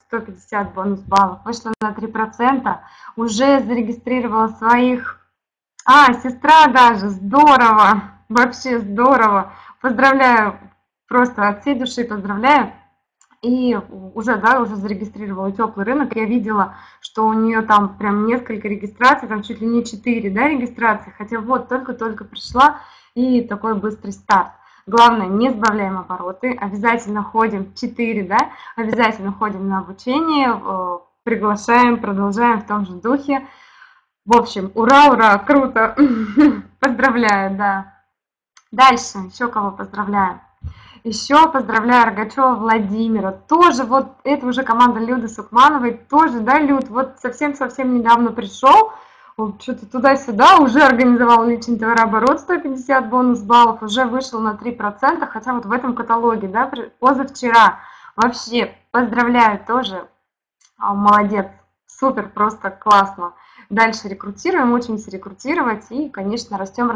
150 бонус баллов, вышла на 3%, уже зарегистрировала своих... сестра даже, здорово, вообще здорово, поздравляю, просто от всей души поздравляю. И уже зарегистрировала теплый рынок. Я видела, что у нее там прям несколько регистраций, там чуть ли не 4, да, регистрации. Хотя вот только-только пришла и такой быстрый старт. Главное, не сбавляем обороты, обязательно ходим 4, да, обязательно ходим на обучение, приглашаем, продолжаем в том же духе. В общем, ура, ура, круто, поздравляю, да. Дальше, еще кого поздравляю? Еще поздравляю Рогачева Владимира. Тоже вот, это уже команда Люды Сукмановой. Тоже, да, Люд, вот совсем недавно пришел. Что-то туда-сюда, уже организовал личный товарооборот, 150 бонус баллов, уже вышел на 3%, хотя вот в этом каталоге, да, позавчера. Вообще, поздравляю тоже, молодец, супер, просто классно. Дальше рекрутируем, учимся рекрутировать и, конечно, растем.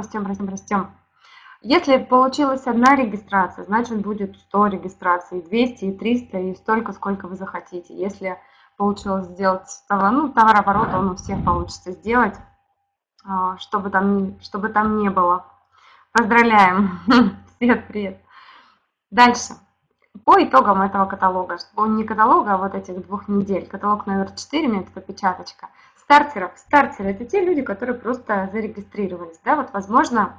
Если получилась одна регистрация, значит будет 100 регистраций, 200, и 300, и столько, сколько вы захотите. Если получилось сделать товарооборот, он у всех получится сделать, чтобы там не было. Поздравляем! Привет, привет! Дальше. По итогам этого каталога, не каталога, а вот этих 2 недель, каталог номер 4, метод опечаточка, стартеры это те люди, которые просто зарегистрировались, да, вот возможно,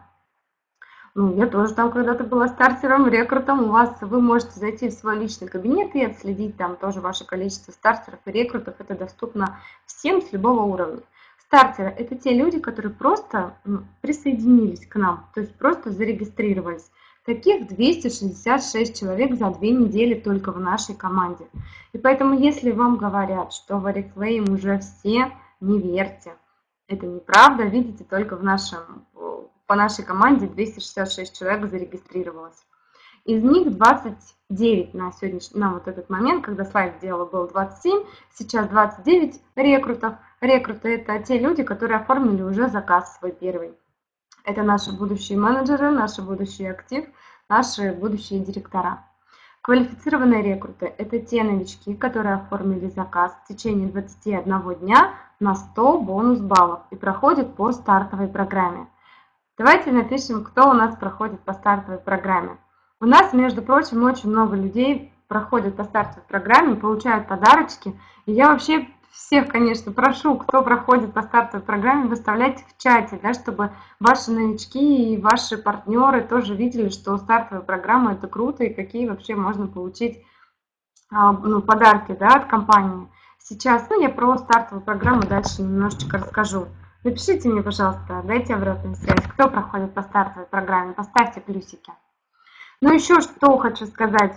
я тоже там когда-то была стартером, рекрутом, вы можете зайти в свой личный кабинет и отследить там тоже ваше количество стартеров и рекрутов, это доступно всем с любого уровня. Стартеры – это те люди, которые просто присоединились к нам, то есть просто зарегистрировались. Таких 266 человек за 2 недели только в нашей команде. И поэтому, если вам говорят, что в Oriflame уже все, не верьте. Это неправда, видите, только по нашей команде 266 человек зарегистрировалось. Из них 29 на вот этот момент, когда слайд делала, было 27, сейчас 29 рекрутов. Рекруты – это те люди, которые оформили уже заказ свой первый. Это наши будущие менеджеры, наш будущий актив, наши будущие директора. Квалифицированные рекруты – это те новички, которые оформили заказ в течение 21 дня на 100 бонус баллов и проходят по стартовой программе. Давайте напишем, кто у нас проходит по стартовой программе. У нас, между прочим, очень много людей проходят по стартовой программе, получают подарочки. И я вообще всех, конечно, прошу, кто проходит по стартовой программе, выставляйте в чате, да, чтобы ваши новички и ваши партнеры тоже видели, что стартовая программа – это круто и какие вообще можно получить подарки, да, от компании. Сейчас я про стартовую программу дальше немножечко расскажу. Напишите мне, пожалуйста, дайте обратную связь, кто проходит по стартовой программе, поставьте плюсики. Еще что хочу сказать.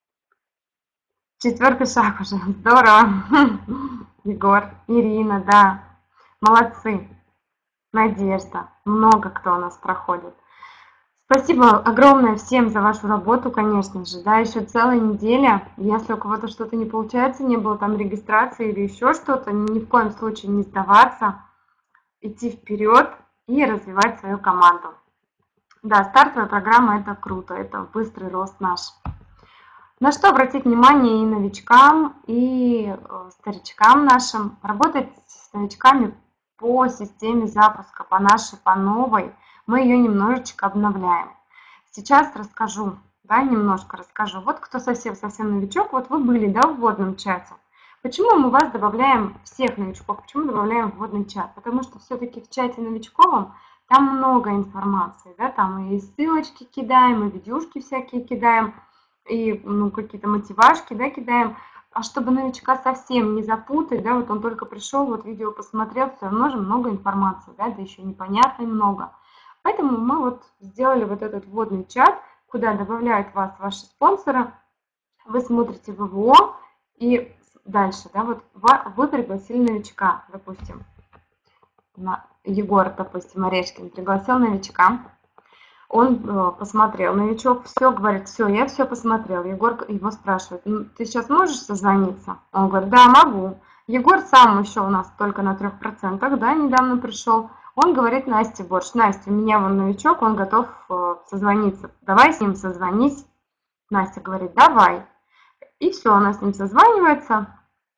4-й шаг уже, здорово. Егор, Ирина, да, молодцы. Надежда, много кто у нас проходит. Спасибо огромное всем за вашу работу, конечно же, да, еще целая неделя. Если у кого-то что-то не получается, не было там регистрации или еще что-то, ни в коем случае не сдаваться, идти вперед и развивать свою команду. Да, стартовая программа – это круто, это быстрый рост наш. На что обратить внимание и новичкам, и старичкам нашим. Работать с новичками по системе запуска, по новой, мы ее немножечко обновляем. Сейчас расскажу, да, немножко расскажу. Вот кто совсем новичок, вот вы были, да, в вводном чате. Почему мы вас добавляем, всех новичков, почему добавляем в вводный чат? Потому что все-таки в чате новичковом там много информации, да, там и ссылочки кидаем, и видюшки всякие кидаем, и какие-то мотивашки, да, кидаем. А чтобы новичка совсем не запутать, да, вот он только пришел, вот видео посмотрел, все равно же много информации, да еще непонятно и много. Поэтому мы вот сделали вот этот вводный чат, куда добавляют вас ваши спонсоры, вы смотрите ВВО, и дальше, да, вот вы пригласили новичка, допустим, Егор, допустим, Орешкин пригласил новичка, он посмотрел, новичок все, говорит, все, я все посмотрел. Егор его спрашивает, ты сейчас можешь созвониться? Он говорит, да, могу. Егор сам еще у нас только на 3%, да, недавно пришел. Он говорит Насте Борщ, Настя, у меня вон новичок, он готов созвониться, давай с ним созвонись. Настя говорит, давай. И все, она с ним созванивается.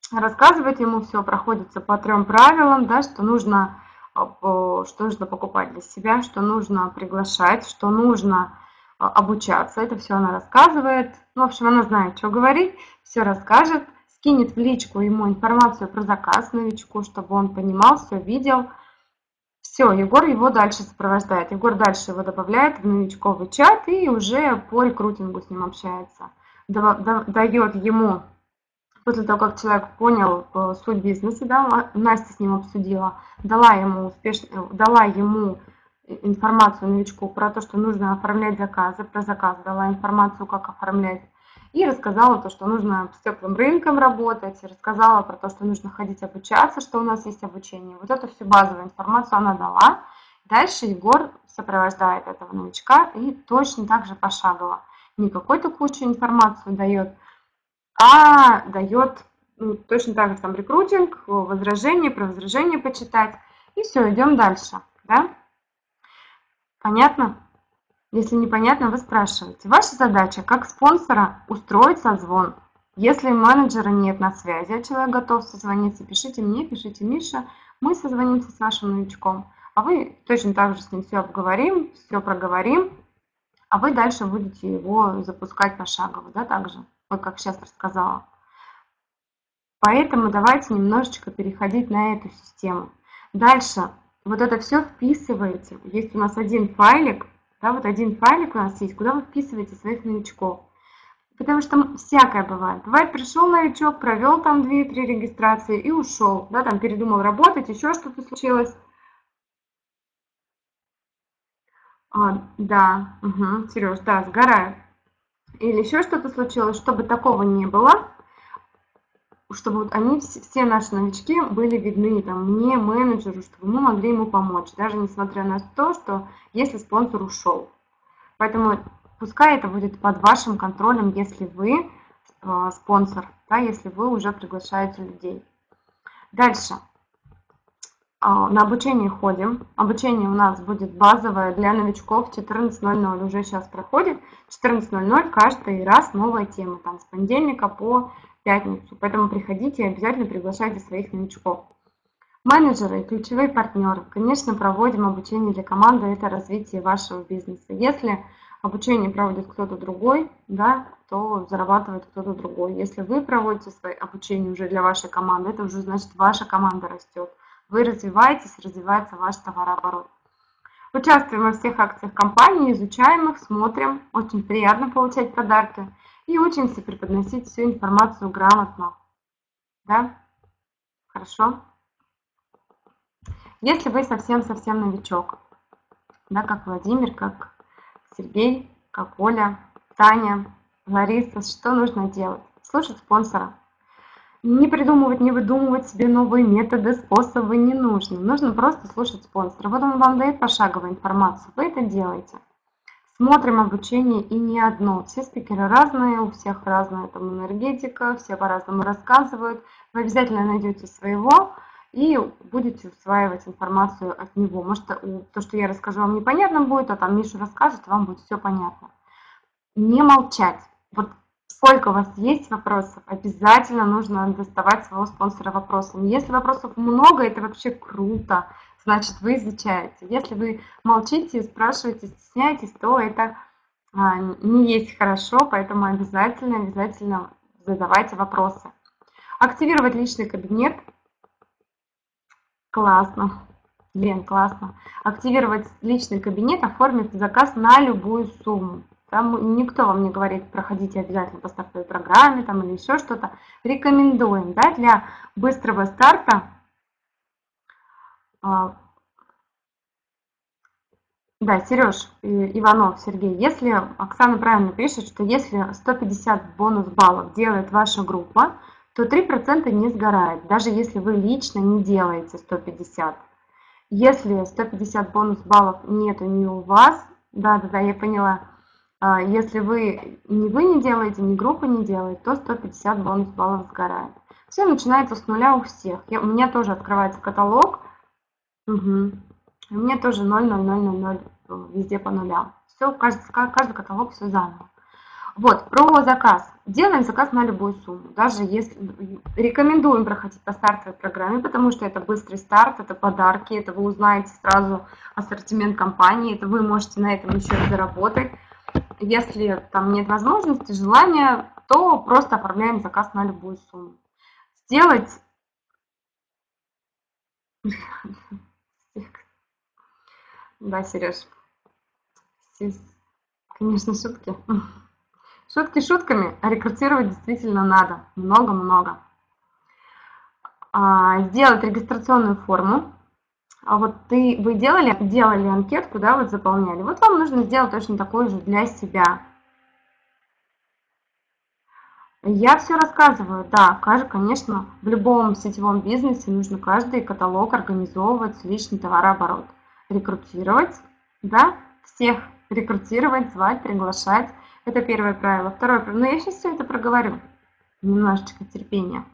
рассказывать ему все, проходится по 3 правилам, да, что нужно покупать для себя, что нужно приглашать, что нужно обучаться. Это все она рассказывает. Ну, в общем, она знает, что говорить, все расскажет, скинет в личку ему информацию про заказ новичку, чтобы он понимал, все видел. Все, Егор его дальше сопровождает. Егор дальше его добавляет в новичковый чат и уже по рекрутингу с ним общается. Дает ему, после того, как человек понял суть бизнеса, да, Настя с ним обсудила, дала ему информацию новичку про то, что нужно оформлять заказы, про заказ дала информацию, как оформлять, и рассказала то, что нужно с теплым рынком работать, рассказала про то, что нужно ходить обучаться, что у нас есть обучение. Вот эту всю базовую информацию она дала. Дальше Егор сопровождает этого новичка и точно так же пошагово. Не какой-то кучу информацию дает, а дает точно так же там рекрутинг, возражение, про возражение почитать. И все, идем дальше. Да? Понятно? Если непонятно, вы спрашиваете. Ваша задача как спонсора устроить созвон. Если менеджера нет на связи, а человек готов созвониться, пишите мне, пишите Мише, мы созвонимся с вашим новичком. А вы точно так же с ним все обговорим, все проговорим, а вы дальше будете его запускать пошагово, да, так же, вот как сейчас рассказала. Поэтому давайте немножечко переходить на эту систему. Дальше вот это все вписываете. Есть у нас один файлик, да, вот один файлик у нас есть, куда вы вписываете своих новичков. Потому что всякое бывает. Бывает, пришел новичок, провел там 2-3 регистрации и ушел, да, там передумал работать, еще что-то случилось. Да, угу, Сереж, да, сгораю. Или еще что-то случилось, чтобы такого не было, чтобы вот они, все наши новички были видны там, мне, менеджеру, чтобы мы могли ему помочь, даже несмотря на то, что если спонсор ушел. Поэтому пускай это будет под вашим контролем, если вы спонсор, да, если вы уже приглашаете людей. Дальше. На обучение ходим. Обучение у нас будет базовое для новичков 14:00, уже сейчас проходит. 14:00 каждый раз новая тема, там с понедельника по пятницу. Поэтому приходите и обязательно приглашайте своих новичков. Менеджеры и ключевые партнеры. Конечно, проводим обучение для команды, это развитие вашего бизнеса. Если обучение проводит кто-то другой, да, то зарабатывает кто-то другой. Если вы проводите свое обучение уже для вашей команды, это уже значит ваша команда растет. Вы развиваетесь, развивается ваш товарооборот. Участвуем во всех акциях компании, изучаем их, смотрим. Очень приятно получать подарки. И учимся преподносить всю информацию грамотно. Да? Хорошо? Если вы совсем-совсем новичок, да, как Владимир, как Сергей, как Оля, Таня, Лариса, что нужно делать? Слушать спонсора. Не придумывать, не выдумывать себе новые методы, способы не нужно. Нужно просто слушать спонсора. Вот он вам дает пошаговую информацию, вы это делаете. Смотрим обучение и не одно. Все спикеры разные, у всех разная там энергетика, все по-разному рассказывают. Вы обязательно найдете своего и будете усваивать информацию от него. Может, то, что я расскажу, вам непонятно будет, а там Миша расскажет, вам будет все понятно. Не молчать. Вот сколько у вас есть вопросов, обязательно нужно доставать своего спонсора вопросами. Если вопросов много, это вообще круто, значит, вы изучаете. Если вы молчите, спрашиваете, стесняетесь, то это не есть хорошо, поэтому обязательно задавайте вопросы. Активировать личный кабинет. Классно. Лен, классно. Активировать личный кабинет, оформить заказ на любую сумму. Там никто вам не говорит, проходите обязательно по стартовой программе там, или еще что-то. Рекомендуем, да, для быстрого старта. Да, Сереж, Иванов, Сергей, если Оксана правильно пишет, что если 150 бонус баллов делает ваша группа, то 3% не сгорает, даже если вы лично не делаете 150. Если 150 бонус баллов нету ни у вас, да, я поняла, если вы не делаете, ни группа не делает, то 150 бонус баллов сгорает. Все начинается с нуля у всех. У меня тоже открывается каталог. Угу. У меня тоже 0, 0, 0, 0, 0, везде по нулям. Все, каждый каталог все заново. Вот, про заказ. Делаем заказ на любую сумму, даже если рекомендуем проходить по стартовой программе, потому что это быстрый старт, это подарки, это вы узнаете сразу ассортимент компании, это вы можете на этом еще и заработать. Если там нет возможности, желания, то просто оформляем заказ на любую сумму. Сделать... Да, Сереж, конечно, шутки. Шутки шутками, а рекрутировать действительно надо. Много-много. Сделать регистрационную форму. А вот вы делали анкетку, да, вот заполняли. Вот вам нужно сделать точно такую же для себя. Я все рассказываю, да, конечно, в любом сетевом бизнесе нужно каждый каталог организовывать, личный товарооборот, рекрутировать, да, всех рекрутировать, звать, приглашать. Это первое правило. Второе правило, но я сейчас все это проговорю, немножечко терпения.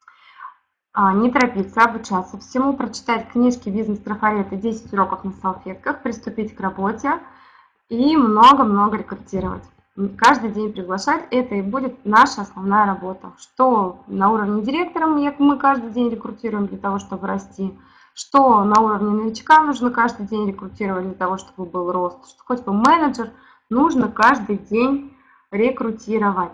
Не торопиться, обучаться всему, прочитать книжки бизнес-трафарета, 10 уроков на салфетках, приступить к работе и много-много рекрутировать. Каждый день приглашать, это и будет наша основная работа. Что на уровне директора мы каждый день рекрутируем для того, чтобы расти, что на уровне новичка нужно каждый день рекрутировать для того, чтобы был рост, что хоть вы менеджер, нужно каждый день рекрутировать.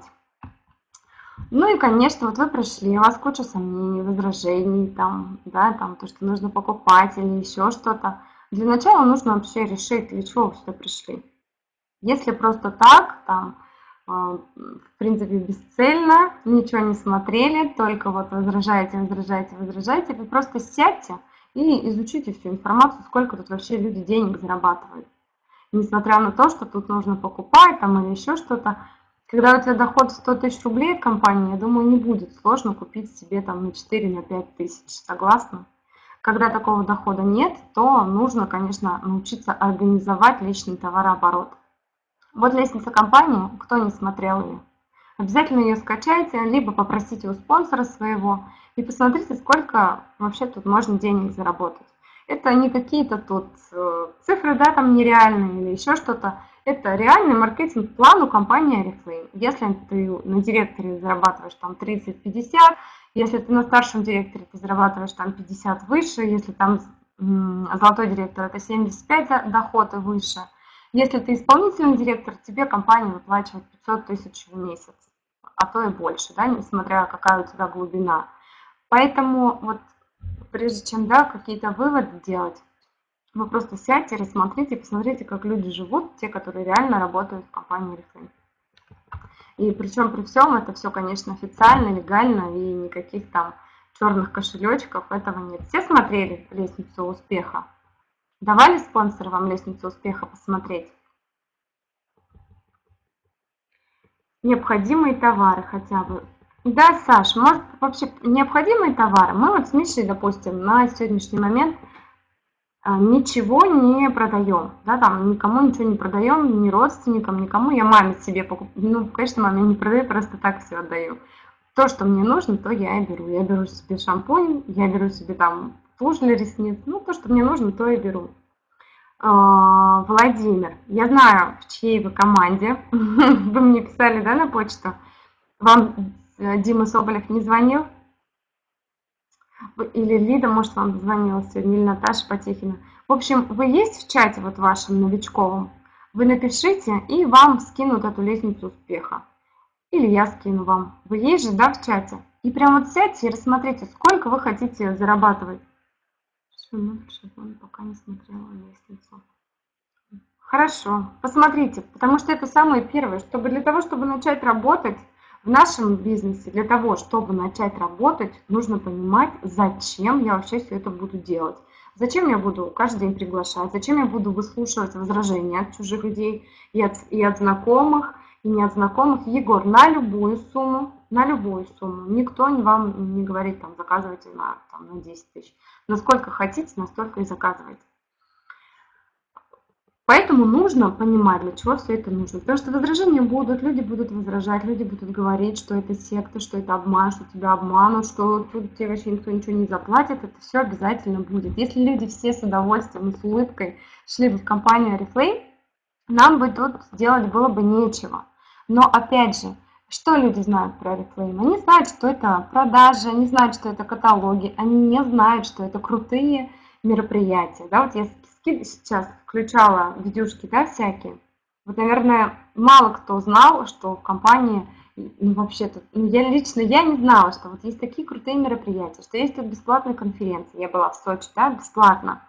Ну и, конечно, вот вы пришли, у вас куча сомнений, возражений, там, да, там, то, что нужно покупать или еще что-то. Для начала нужно вообще решить, для чего вы сюда пришли. Если просто так, там, в принципе, бесцельно, ничего не смотрели, только вот возражаете, вы просто сядьте и изучите всю информацию, сколько тут вообще люди денег зарабатывают. Несмотря на то, что тут нужно покупать там или еще что-то, когда у тебя доход 100 тысяч рублей от компании, я думаю, не будет сложно купить себе там на 4-5 тысяч, согласна? Когда такого дохода нет, то нужно, конечно, научиться организовать личный товарооборот. Вот лестница компании, кто не смотрел ее, обязательно ее скачайте, либо попросите у спонсора своего и посмотрите, сколько вообще тут можно денег заработать. Это не какие-то тут цифры, да, там нереальные или еще что-то. Это реальный маркетинг-план у компании Oriflame. Если ты на директоре зарабатываешь там 30-50, если ты на старшем директоре ты зарабатываешь там 50 выше, если там золотой директор это 75 доход и выше. Если ты исполнительный директор, тебе компания выплачивает 500 тысяч в месяц, а то и больше, да, несмотря какая у тебя глубина. Поэтому вот прежде чем, да, какие-то выводы делать, вы просто сядьте, рассмотрите, посмотрите, как люди живут, те, которые реально работают в компании Oriflame. И причем при всем это все, конечно, официально, легально и никаких там черных кошелечков, этого нет. Все смотрели лестницу успеха? Давали спонсоры вам лестницу успеха посмотреть? Необходимые товары хотя бы. Да, Саш, может вообще необходимые товары? Мы вот с Мишей, допустим, на сегодняшний момент ничего не продаем, да, там никому ничего не продаем, ни родственникам, никому. Я маме себе покупаю, ну, конечно, маме не продаю, просто так все отдаю. То, что мне нужно, то я и беру. Я беру себе шампунь, я беру себе там тушь для ресниц, ну, то, что мне нужно, то и беру. Владимир, я знаю, в чьей вы команде. Вы мне писали, да, на почту? Вам Дима Соболев не звонил? Или Лида, может, вам звонила сегодня, или Наташа Потехина. В общем, вы есть в чате вот вашем новичковом? Вы напишите, и вам скинут эту лестницу успеха. Или я скину вам. Вы есть же, да, в чате? И прям вот сядьте и рассмотрите, сколько вы хотите зарабатывать. Пока не смотрела лестницу. Хорошо, посмотрите, потому что это самое первое, для того, чтобы начать работать в нашем бизнесе, для того, чтобы начать работать, нужно понимать, зачем я вообще все это буду делать. Зачем я буду каждый день приглашать, зачем я буду выслушивать возражения от чужих людей и от знакомых, и не от знакомых. Егор, на любую сумму, никто вам не говорит, там, заказывайте на 10 тысяч. Насколько хотите, настолько и заказывайте. Поэтому нужно понимать, для чего все это нужно. Потому что возражения будут, люди будут возражать, люди будут говорить, что это секта, что это обман, что тебя обманут, что тут тебе вообще никто ничего не заплатит. Это все обязательно будет. Если люди все с удовольствием и с улыбкой шли бы в компанию Oriflame, нам бы тут делать было бы нечего. Но опять же, что люди знают про Oriflame? Они знают, что это продажи, они знают, что это каталоги, они не знают, что это крутые мероприятия. Да, вот я сейчас включала видюшки, да, всякие. Вот, наверное, мало кто знал, что в компании, ну, вообще-то, ну, я лично, я не знала, что вот есть такие крутые мероприятия, что есть тут бесплатные конференции. Я была в Сочи, да, бесплатно.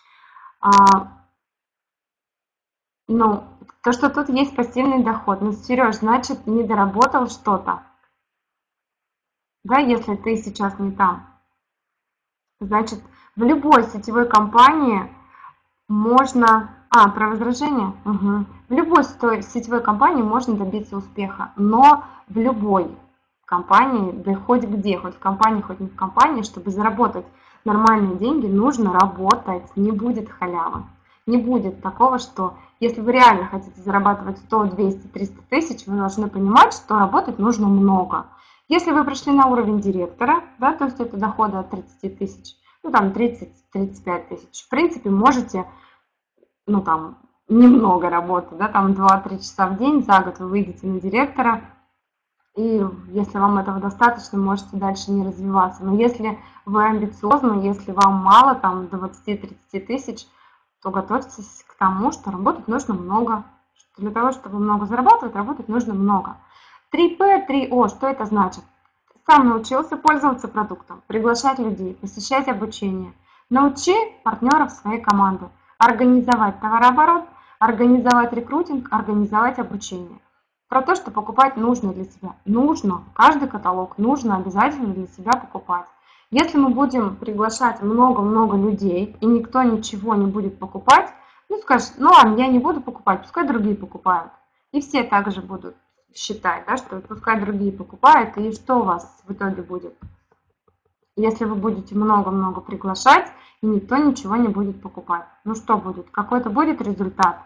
Ну, то, что тут есть пассивный доход. Ну, Сереж, значит, не доработал что-то. Да, если ты сейчас не там. Значит, в любой сетевой компании можно... про возражение? Угу. В любой сетевой компании можно добиться успеха, но в любой компании, да хоть где, хоть в компании, хоть не в компании, чтобы заработать нормальные деньги, нужно работать, не будет халявы. Не будет такого, что если вы реально хотите зарабатывать 100, 200, 300 тысяч, вы должны понимать, что работать нужно много. Если вы пришли на уровень директора, да, то есть это доходы от 30 тысяч, ну там 30-35 тысяч, в принципе, можете, ну там, немного работать, да, там 2-3 часа в день, за год вы выйдете на директора, и если вам этого достаточно, можете дальше не развиваться. Но если вы амбициозны, если вам мало, там, 20-30 тысяч, то готовьтесь к тому, что работать нужно много. Для того, чтобы много зарабатывать, работать нужно много. 3П, 3О, что это значит? Сам научился пользоваться продуктом, приглашать людей, посещать обучение. Научи партнеров своей команды, организовать товарооборот, организовать рекрутинг, организовать обучение. Про то, что покупать нужно для себя. Нужно, каждый каталог нужно обязательно для себя покупать. Если мы будем приглашать много-много людей, и никто ничего не будет покупать, ну скажешь, ну ладно, я не буду покупать, пускай другие покупают. И все также будут считать, да, что пускай другие покупают, и что у вас в итоге будет? Если вы будете много-много приглашать, и никто ничего не будет покупать. Ну что будет? Какой-то будет результат?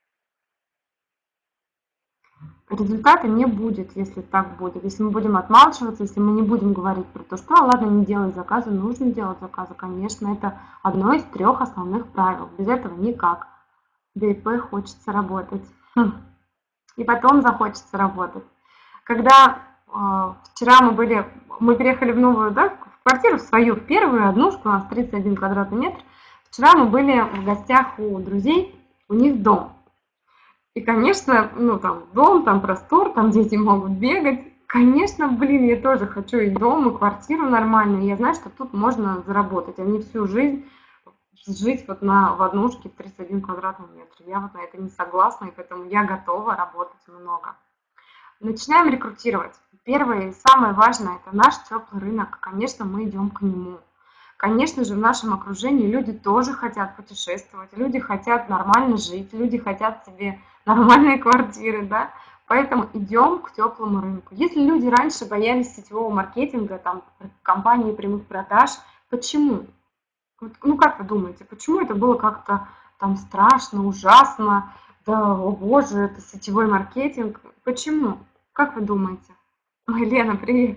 Результата не будет, если так будет. Если мы будем отмалчиваться, если мы не будем говорить про то, что ладно, не делай заказы, нужно делать заказы. Конечно, это одно из 3 основных правил. Без этого никак. ДИП хочется работать. И потом захочется работать. Когда вчера мы переехали в новую, да, в квартиру, в свою, в первую однушку, у нас 31 квадратный метр. Вчера мы были в гостях у друзей, у них дом. И, конечно, ну там дом, там простор, там дети могут бегать. Конечно, блин, я тоже хочу и дом, и квартиру нормальную. Я знаю, что тут можно заработать, а не всю жизнь жить вот в однушке в 31 квадратный метр. Я вот на это не согласна, и поэтому я готова работать много. Начинаем рекрутировать. Первое и самое важное – это наш теплый рынок. Конечно, мы идем к нему. Конечно же, в нашем окружении люди тоже хотят путешествовать, люди хотят нормально жить, люди хотят себе нормальные квартиры, да? Поэтому идем к теплому рынку. Если люди раньше боялись сетевого маркетинга, там, компании прямых продаж, почему? Ну, как вы думаете, почему это было как-то там страшно, ужасно? Да, о боже, это сетевой маркетинг. Почему? Как вы думаете? Ой, Лена, привет.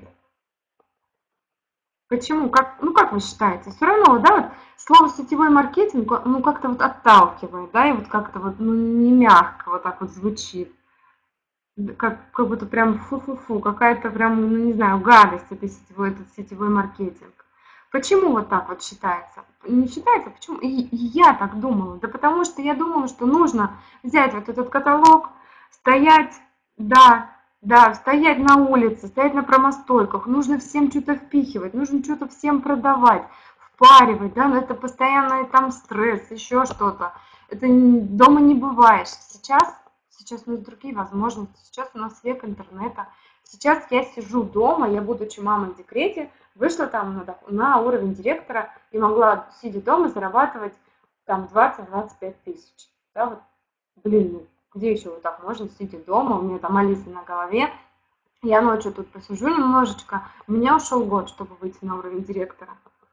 Почему? Как вы считаете? Все равно, да, вот слово сетевой маркетинг, ну, как-то вот отталкивает, да, и вот как-то вот, ну, не мягко вот так вот звучит. Как будто прям фу-фу-фу, какая-то прям, ну, не знаю, гадость этот сетевой маркетинг. Почему вот так вот считается? Не считается, почему? И я так думала. Да потому что я думала, что нужно взять вот этот каталог, стоять, да, стоять на улице, стоять на промостойках, нужно всем что-то впихивать, нужно что-то всем продавать, впаривать, да, но это постоянно там стресс, еще что-то. Это дома не бываешь. Сейчас у нас другие возможности, сейчас у нас век интернета. Сейчас я сижу дома, я, будучи мамой в декрете, вышла там на уровень директора и могла, сидя дома, зарабатывать там 20-25 тысяч. Да, вот, блин, ну, где еще вот так можно, сидя дома, у меня там Алиса на голове, я ночью тут посижу немножечко, у меня ушел год, чтобы выйти на уровень директора.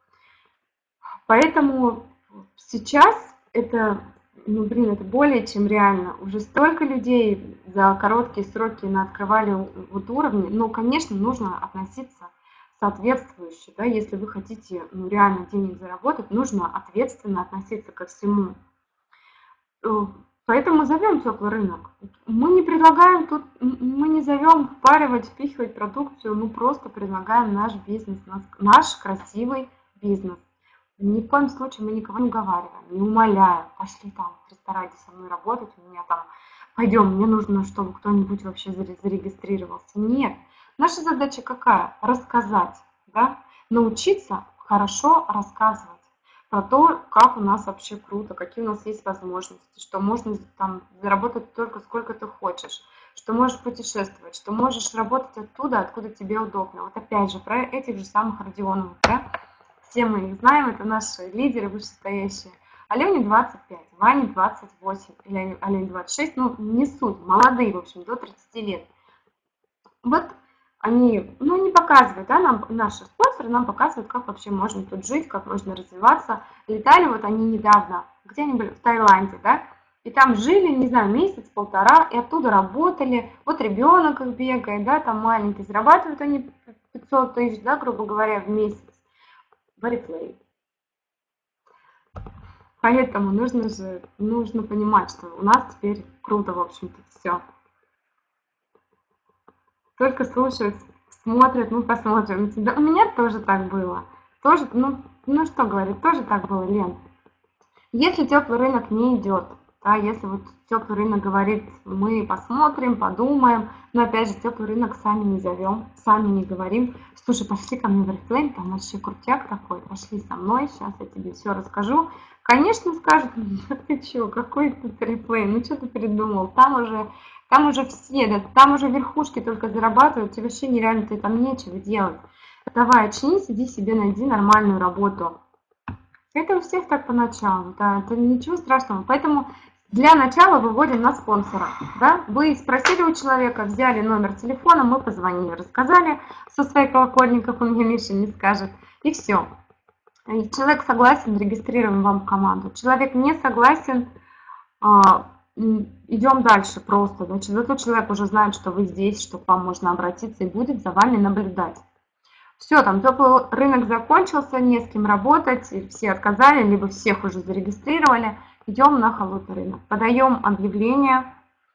Поэтому сейчас это, ну, блин, это более чем реально. Уже столько людей за короткие сроки открывали вот уровни, но, конечно, нужно относиться соответствующе, да, если вы хотите, ну, реально денег заработать, нужно ответственно относиться ко всему. Поэтому зовем теплый рынок. Мы не предлагаем тут, мы не зовем впаривать, впихивать продукцию, мы просто предлагаем наш бизнес, наш красивый бизнес. Ни в коем случае мы никого не уговариваем, не умоляем. Пошли там в ресторане со мной работать, у меня там, пойдем, мне нужно, чтобы кто-нибудь вообще зарегистрировался. Нет. Наша задача какая? Рассказать, да? Научиться хорошо рассказывать про то, как у нас вообще круто, какие у нас есть возможности, что можно там заработать только сколько ты хочешь, что можешь путешествовать, что можешь работать оттуда, откуда тебе удобно. Вот опять же, про этих же самых Родионовых, да? Все мы их знаем, это наши лидеры вышестоящие. Алене 25, Ване 28, или Алене 26, ну не суть, молодые, в общем, до 30 лет. Вот они, ну, не показывают, да, нам, наши спонсоры нам показывают, как вообще можно тут жить, как можно развиваться. Летали вот они недавно, где они были, в Таиланде, да, и там жили, не знаю, месяц-полтора, и оттуда работали. Вот ребенок их бегает, да, там маленький, зарабатывают они 500 тысяч, да, грубо говоря, в месяц. Варифлей. Поэтому нужно понимать, что у нас теперь круто, в общем-то, все. Только слушают, смотрят, ну посмотрим. Да, у меня тоже так было. Тоже, ну что говорить, тоже так было, Лен. Если теплый рынок не идет, да, если вот теплый рынок говорит, мы посмотрим, подумаем, но опять же теплый рынок сами не зовем, сами не говорим, слушай, пошли ко мне в Oriflame, там вообще крутяк такой, пошли со мной, сейчас я тебе все расскажу. Конечно, скажут, ты что, какой тут Oriflame, ну что ты придумал, там уже все, да, там уже верхушки только зарабатывают, тебе вообще нереально, ты там нечего делать. Давай, очнись, иди себе найди нормальную работу. Это у всех так поначалу, да, это ничего страшного. Поэтому для начала выводим на спонсора. Да? Вы спросили у человека, взяли номер телефона, мы позвонили, рассказали со своей колокольни, как он мне Миша не скажет, и все. Человек согласен, регистрируем вам в команду. Человек не согласен, идем дальше просто. Значит, зато человек уже знает, что вы здесь, что к вам можно обратиться и будет за вами наблюдать. Все, там теплый рынок закончился, не с кем работать, все отказали, либо всех уже зарегистрировали. Идем на холодный рынок. Подаем объявления,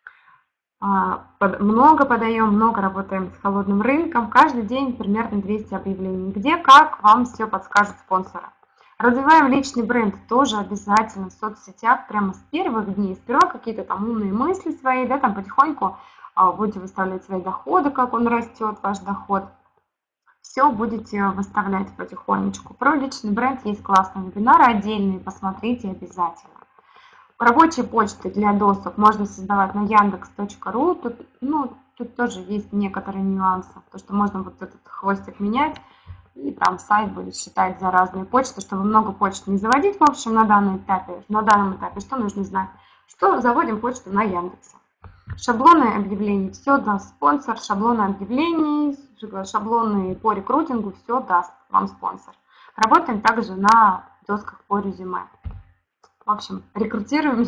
много подаем, много работаем с холодным рынком. Каждый день примерно 200 объявлений. Где, как, вам все подскажут спонсоры. Развиваем личный бренд тоже обязательно в соцсетях прямо с первых дней. Сперва какие-то там умные мысли свои, да, там потихоньку будете выставлять свои доходы, как он растет, ваш доход. Все будете выставлять потихонечку. Про личный бренд есть классные вебинары отдельные, посмотрите обязательно. Рабочие почты для доступа можно создавать на yandex.ru. Тут тоже есть некоторые нюансы, потому что можно вот этот хвостик менять, и там сайт будет считать за разные почты, чтобы много почт не заводить. В общем, на данном этапе что нужно знать? Что заводим почту на Яндексе. Шаблоны объявлений все даст спонсор, шаблоны объявлений, шаблоны по рекрутингу все даст вам спонсор. Работаем также на досках по резюме. В общем, рекрутируем.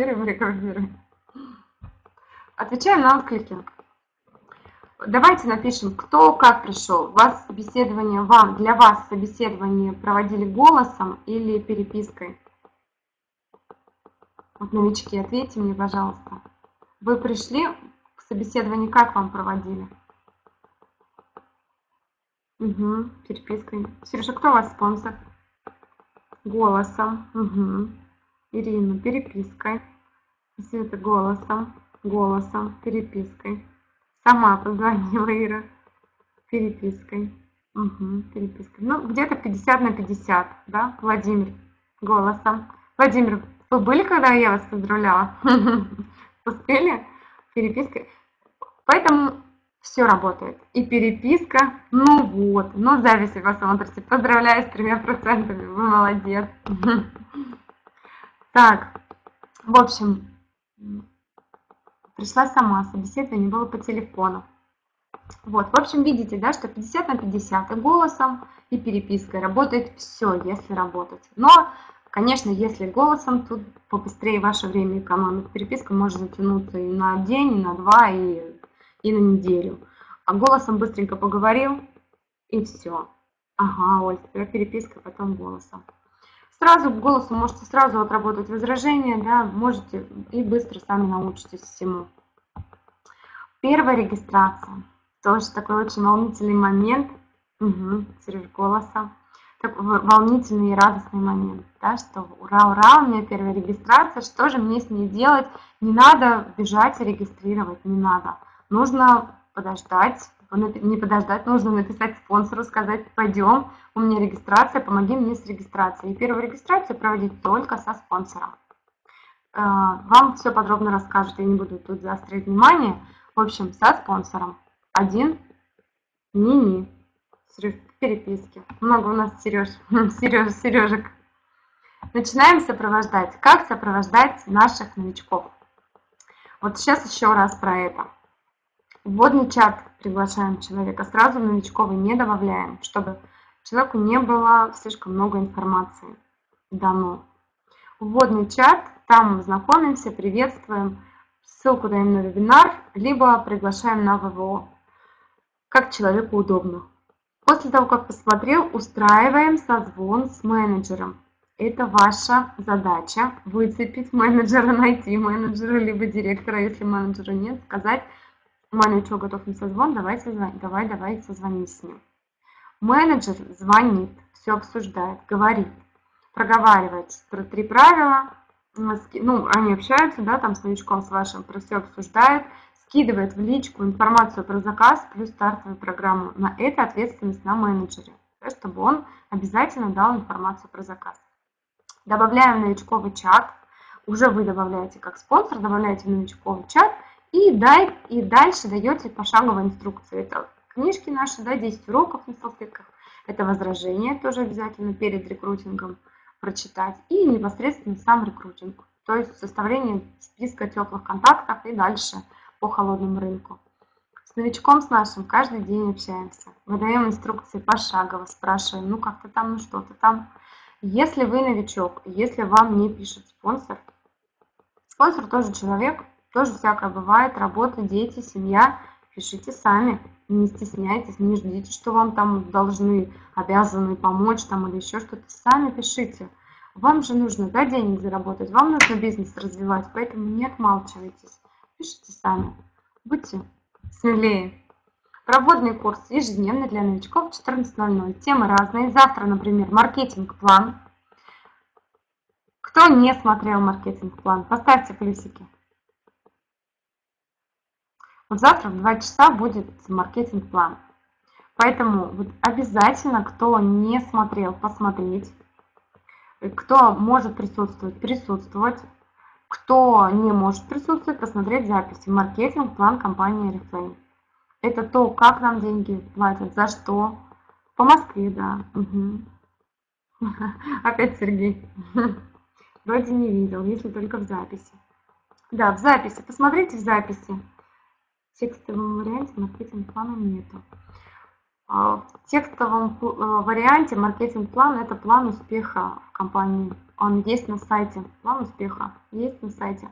Отвечаем на отклики. Давайте напишем, кто как пришел. Для вас собеседование проводили голосом или перепиской? Вот, новички, ответьте мне, пожалуйста. Вы пришли к собеседованию, как вам проводили? Угу, перепиской. Сережа, кто у вас спонсор? Голосом. Угу. Ирина, перепиской. Света, голосом, перепиской. Сама позвонила Ира. Перепиской. Угу, перепиской. Ну, где-то 50 на 50, да? Владимир, голосом. Владимир, вы были, когда я вас поздравляла? Успели? Перепиской. Поэтому все работает. И переписка, ну вот, ну зависть вы смотрите. Поздравляю с 3%, вы молодец. Так, в общем, пришла сама, собеседование было по телефону. Вот, в общем, видите, да, что 50 на 50 и голосом, и перепиской работает все, если работать. Но, конечно, если голосом, тут побыстрее ваше время экономит. Переписка может затянуться и на день, и на два, и на неделю. А голосом быстренько поговорил, и все. Ага, Оль, теперь переписка, потом голосом. Сразу к голосу можете сразу отработать возражения, да, можете и быстро сами научитесь всему. Первая регистрация. Тоже такой очень волнительный момент. Сереж голоса. Такой волнительный и радостный момент, да, что ура, ура, у меня первая регистрация, что же мне с ней делать? Не надо бежать и регистрировать, не надо. Нужно подождать, не подождать, нужно написать спонсору, сказать, пойдем, у меня регистрация, помоги мне с регистрацией. И первую регистрацию проводить только со спонсором. Вам все подробно расскажут, я не буду тут заострять внимание. В общем, со спонсором. Один мини. Переписки. Много у нас Сережек. Начинаем сопровождать. Как сопровождать наших новичков? Вот сейчас еще раз про это. Вводный чат приглашаем человека. Сразу новичковый не добавляем, чтобы человеку не было слишком много информации дано. Вводный чат, там знакомимся, приветствуем, ссылку даем на вебинар, либо приглашаем на ВВО, как человеку удобно. После того, как посмотрел, устраиваем созвон с менеджером. Это ваша задача – выцепить менеджера, найти менеджера, либо директора, если менеджера нет, сказать, новичок готов на созвон, давай созвонись с ним. Менеджер звонит, все обсуждает, говорит, проговаривает про 3 правила, ну, они общаются, да, там с новичком с вашим, про все обсуждают, скидывает в личку информацию про заказ плюс стартовую программу. На это ответственность на менеджере, чтобы он обязательно дал информацию про заказ. Добавляем новичковый чат, уже вы добавляете как спонсор, добавляете в новичковый чат и дальше даете пошаговые инструкции. Это книжки наши, да, 10 уроков на салфетках, это возражения тоже обязательно перед рекрутингом прочитать и непосредственно сам рекрутинг, то есть составление списка теплых контактов и дальше по холодному рынку. С новичком с нашим каждый день общаемся, выдаем инструкции пошагово, спрашиваем, ну как-то там, ну что-то там. Если вы новичок, если вам не пишет спонсор тоже человек, тоже всякое бывает, работа, дети, семья, пишите сами, не стесняйтесь, не ждите, что вам там должны, обязаны помочь там или еще что-то, сами пишите. Вам же нужно, да, денег заработать, вам нужно бизнес развивать, поэтому не отмалчивайтесь, пишите сами, будьте смелее. Проводный курс ежедневный для новичков 14:00. Темы разные. Завтра, например, маркетинг-план. Кто не смотрел маркетинг-план, поставьте плюсики. Вот завтра в 2 часа будет маркетинг-план. Поэтому вот обязательно, кто не смотрел, посмотреть. Кто может присутствовать. Кто не может присутствовать, посмотреть записи. Маркетинг-план компании Oriflame. Это то, как нам деньги платят, за что. По Москве, да. Угу. Опять Сергей. Вроде не видел, если только в записи. Да, в записи. Посмотрите в записи. В текстовом варианте маркетинг-плана нету. В текстовом варианте маркетинг-план – это план успеха в компании. Он есть на сайте. План успеха есть на сайте.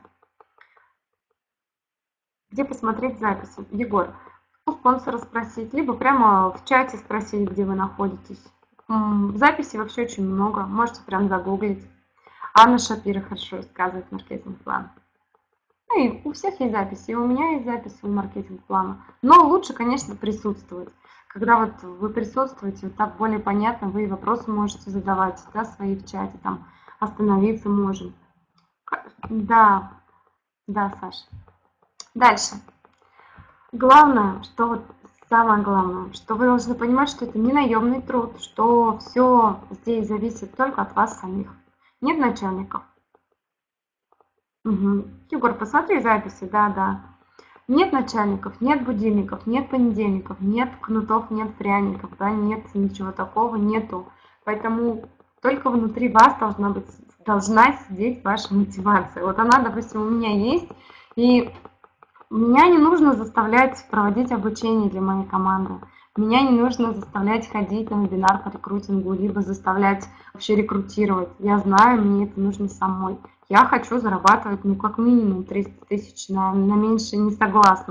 Где посмотреть записи? Егор, у спонсора спросить, либо прямо в чате спросить, где вы находитесь. Записей вообще очень много. Можете прям загуглить. Анна Шапира хорошо рассказывает маркетинг-план. Ну и у всех есть записи. И у меня есть запись у маркетинг-плана. Но лучше, конечно, присутствовать. Когда вот вы присутствуете, вот так более понятно, вы вопросы можете задавать, да, свои в чате, там остановиться можем. Да, Саша. Дальше. Главное, что вот самое главное, что вы должны понимать, что это не наемный труд, что все здесь зависит только от вас самих. Нет начальников. Угу. Егор, посмотри записи, да. Нет начальников, нет будильников, нет понедельников, нет кнутов, нет пряников, да, нет ничего такого, нету. Поэтому только внутри вас должна сидеть ваша мотивация. Вот она, допустим, у меня есть, и меня не нужно заставлять проводить обучение для моей команды. Меня не нужно заставлять ходить на вебинар по рекрутингу, либо заставлять вообще рекрутировать. Я знаю, мне это нужно самой. Я хочу зарабатывать, ну, как минимум 300 тысяч, на меньше не согласна.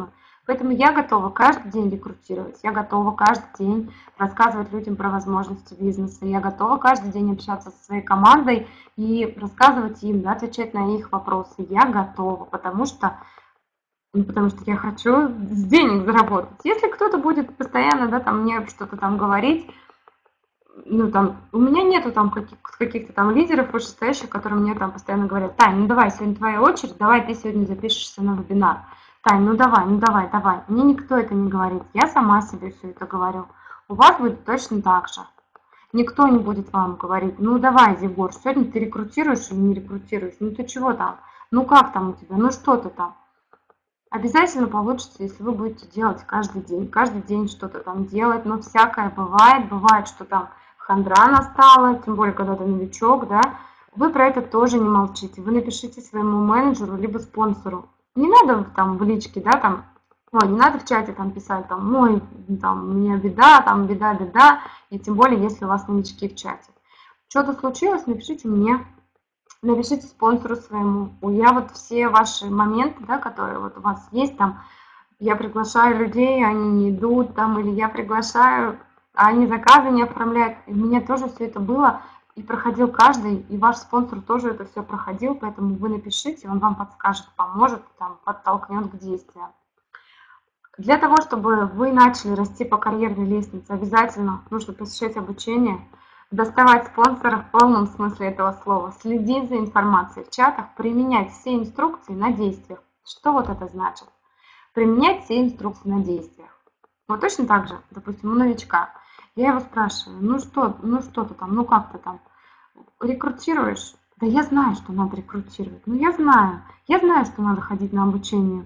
Поэтому я готова каждый день рекрутировать, я готова каждый день рассказывать людям про возможности бизнеса, я готова каждый день общаться со своей командой и рассказывать им, да, отвечать на их вопросы. Я готова, потому что я хочу с денег заработать. Если кто-то будет постоянно, да, там мне что-то там говорить, ну, там, у меня нету там каких-то там лидеров вышестоящих, которые мне там постоянно говорят: Тань, ну давай, сегодня твоя очередь, давай ты сегодня запишешься на вебинар. Тань, ну давай, давай. Мне никто это не говорит, я сама себе все это говорю. У вас будет точно так же. Никто не будет вам говорить: ну давай, Егор, сегодня ты рекрутируешь или не рекрутируешь, ну ты чего там, ну как там у тебя, ну что ты там. Обязательно получится, если вы будете делать каждый день что-то там делать, но всякое бывает, что там хандра настала, тем более, когда ты новичок, да, вы про это тоже не молчите, вы напишите своему менеджеру либо спонсору. Не надо там в личке, да, там, ой, не надо в чате там писать, там, ой, там, у меня беда, там, беда, и тем более, если у вас новички в чате. Что-то случилось, напишите мне. Напишите спонсору своему. Я вот все ваши моменты, да, которые вот у вас есть, там, я приглашаю людей, они не идут, там, или я приглашаю, а они заказы не оформляют. И у меня тоже все это было, и проходил каждый, и ваш спонсор тоже это все проходил, поэтому вы напишите, он вам подскажет, поможет, там, подтолкнет к действиям. Для того, чтобы вы начали расти по карьерной лестнице, обязательно нужно посещать обучение, доставать спонсора в полном смысле этого слова, следить за информацией в чатах, применять все инструкции на действиях. Что вот это значит? Применять все инструкции на действиях. Вот точно так же, допустим, у новичка. Я его спрашиваю: ну что ты там, ну как ты там, рекрутируешь? Да я знаю, что надо рекрутировать. Ну я знаю, что надо ходить на обучение.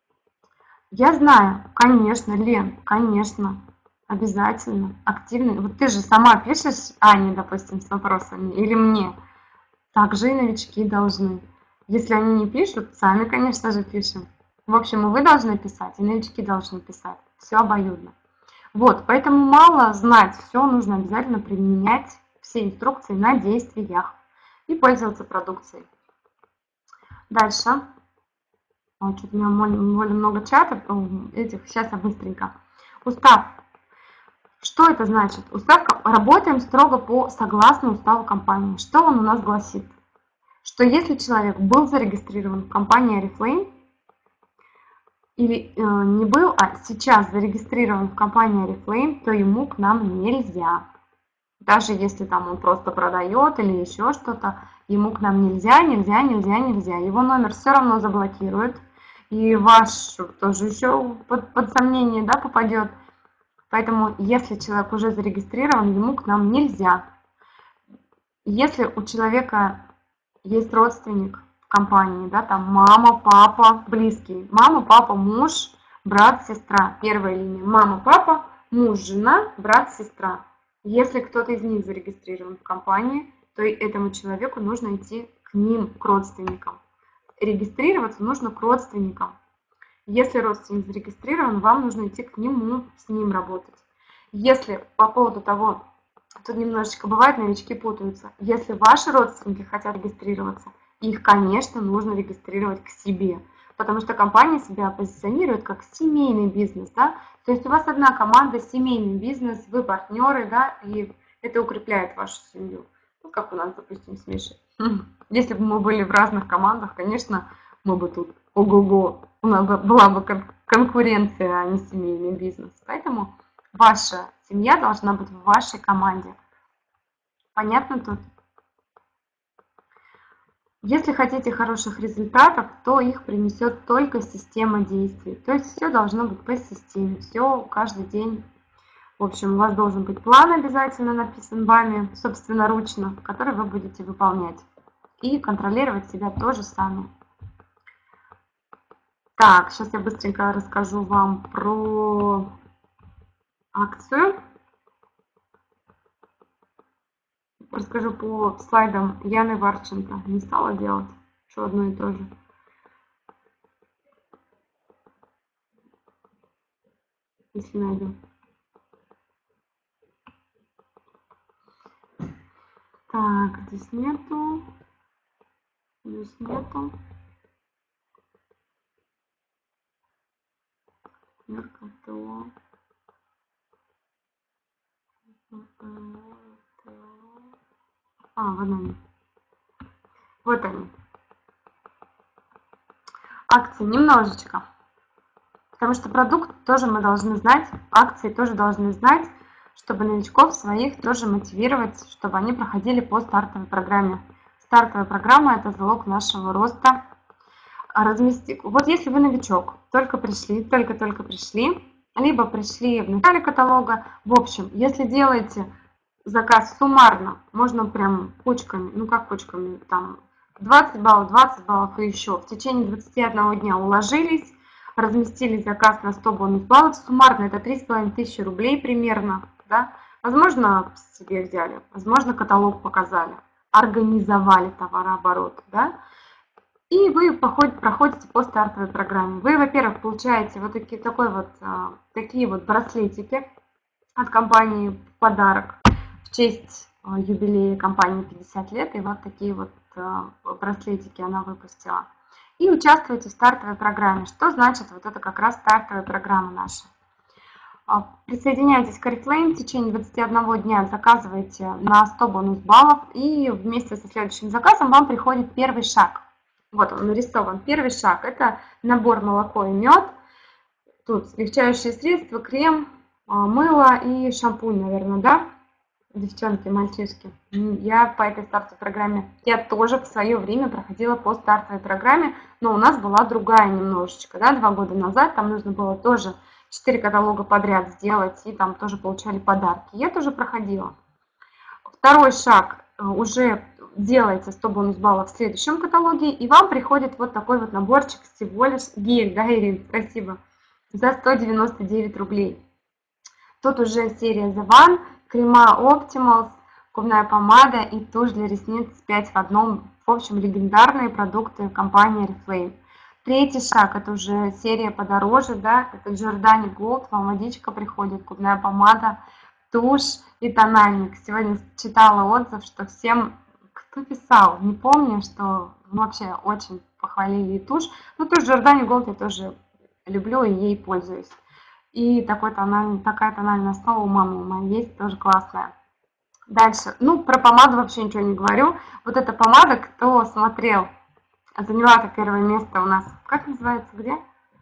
Я знаю, конечно, Лен, конечно, обязательно, активно. Вот ты же сама пишешь Ане, допустим, с вопросами, или мне. Также и новички должны. Если они не пишут, сами, конечно же, пишем. В общем, и вы должны писать, и новички должны писать. Все обоюдно. Вот, поэтому мало знать, все нужно обязательно применять, все инструкции на действиях и пользоваться продукцией. Дальше. Что-то у меня более много чатов этих. Сейчас я быстренько. Устав. Что это значит? Устав. Работаем строго по согласно уставу компании. Что он у нас гласит? Что если человек был зарегистрирован в компании Oriflame, или не был, а сейчас зарегистрирован в компании Oriflame, то ему к нам нельзя. Даже если там он просто продает или еще что-то, ему к нам нельзя. Его номер все равно заблокируют. И ваш тоже еще под сомнение, да, попадет. Поэтому, если человек уже зарегистрирован, ему к нам нельзя. Если у человека есть родственник в компании, да, там мама, папа, близкий, мама, папа, муж, брат, сестра, первая линия, мама, папа, муж, жена, брат, сестра. Если кто-то из них зарегистрирован в компании, то этому человеку нужно идти к ним, к родственникам. Регистрироваться нужно к родственникам. Если родственник зарегистрирован, вам нужно идти к нему, с ним работать. Если по поводу того, тут немножечко бывает, новички путаются. Если ваши родственники хотят регистрироваться, их, конечно, нужно регистрировать к себе. Потому что компания себя позиционирует как семейный бизнес, да. То есть у вас одна команда, семейный бизнес, вы партнеры, да, и это укрепляет вашу семью. Ну, как у нас, допустим, с Мишей. Если бы мы были в разных командах, конечно, мы бы тут ого-го, у нас была бы конкуренция, а не семейный бизнес. Поэтому ваша семья должна быть в вашей команде. Понятно тут? Если хотите хороших результатов, то их принесет только система действий. То есть все должно быть по системе, все каждый день. В общем, у вас должен быть план обязательно написан вами, собственноручно, который вы будете выполнять. И контролировать себя тоже сами. Так, сейчас я быстренько расскажу вам про акцию. Расскажу по слайдам Яны Варченко. Не стала делать, что одно и то же. Если найду. Так, здесь нету. Здесь нету. Меркатор. Вот они. Вот они. Акции немножечко. Потому что продукт тоже мы должны знать, акции тоже должны знать, чтобы новичков своих тоже мотивировать, чтобы они проходили по стартовой программе. Стартовая программа – это залог нашего роста. Вот если вы новичок, только пришли, только пришли, либо пришли в начале каталога, в общем, если делаете заказ суммарно, можно прям кучками, ну как кучками, там 20 баллов и еще, в течение 21 дня уложились, разместили заказ на 100 бонус баллов, суммарно это 3500 рублей примерно, да? Возможно, себе взяли, возможно, каталог показали, организовали товарооборот, да? И вы проходите по стартовой программе. Вы, во-первых, получаете вот такие вот браслетики от компании в подарок в честь юбилея компании 50 лет. И вот такие вот браслетики она выпустила. И участвуете в стартовой программе. Что значит вот это как раз стартовая программа наша? Присоединяйтесь к Oriflame, в течение 21 дня заказываете на 100 бонус баллов. И вместе со следующим заказом вам приходит первый шаг. Вот он нарисован. Первый шаг – это набор молоко и мед. Тут смягчающие средства, крем, мыло и шампунь, наверное, да? Девчонки, мальчишки. Я по этой стартовой программе, я тоже в свое время проходила по стартовой программе, но у нас была другая немножечко, да, 2 года назад. Там нужно было тоже 4 каталога подряд сделать, и там тоже получали подарки. Я тоже проходила. Второй шаг уже делаете 100 бонус баллов в следующем каталоге, и вам приходит вот такой вот наборчик всего лишь гель, да, Ирина, спасибо, за 199 рублей. Тут уже серия The One, крема Optimals, губная помада и тушь для ресниц 5 в одном. В общем, легендарные продукты компании Oriflame. Третий шаг, это уже серия подороже, да, это Giordani Gold, вам водичка приходит, губная помада, тушь и тональник. Сегодня читала отзыв, что всем, кто писал, не помню, что вообще очень похвалили тушь. Ну, тушь Giordani Gold я тоже люблю и ей пользуюсь. И такая тональная основа у мамы моей есть, тоже классная. Дальше, ну, про помаду вообще ничего не говорю. Вот эта помада, кто смотрел, заняла первое место у нас. Как называется, где?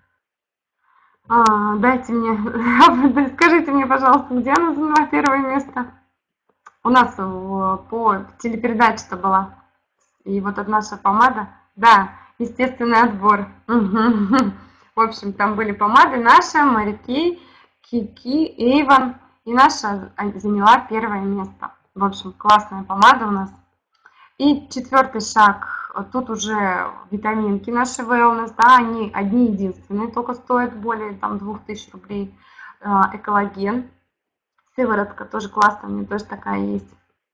Дайте мне, скажите мне, пожалуйста, где она заняла первое место? У нас по телепередаче-то была. И вот эта наша помада. Да, естественный отбор. В общем, там были помады наша, Mary-Kay, Kiki, Avon. И наша заняла первое место. В общем, классная помада у нас. И четвертый шаг. Тут уже витаминки наши Wellness. Да, они одни единственные, только стоят более 2000 рублей. Экологен. Сыворотка тоже классная, у меня тоже такая есть.